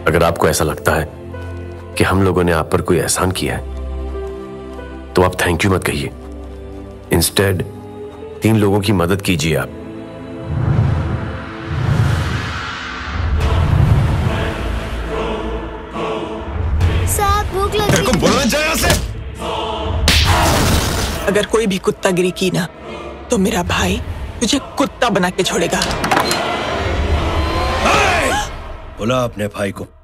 अगर आपको ऐसा लगता है कि हम लोगों ने आप पर कोई एहसान किया है तो आप थैंक यू मत कहिए। इंस्टेड 3 लोगों की मदद कीजिए आप। साहब भूख लगी। तेरे को बोलना चाहिए यहाँ से। अगर कोई भी कुत्तागिरी की ना तो मेरा भाई तुझे कुत्ता बना के छोड़ेगा। बुला अपने भाई को।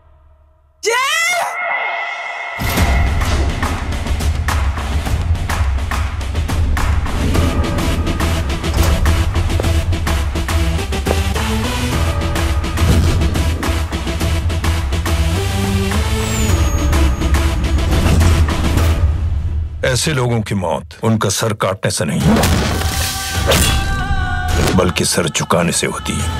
ऐसे लोगों की मौत उनका सर काटने से नहीं बल्कि सर झुकाने से होती है।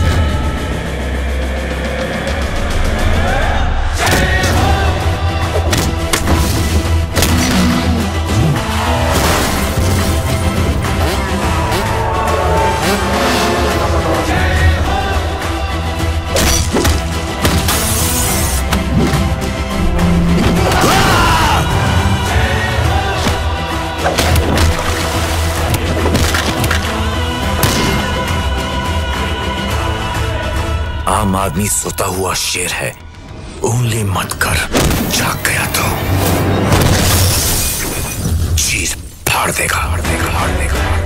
आम आदमी सोता हुआ शेर है, उंगली मत कर, जाग गया तो चीज फाड़ देगा।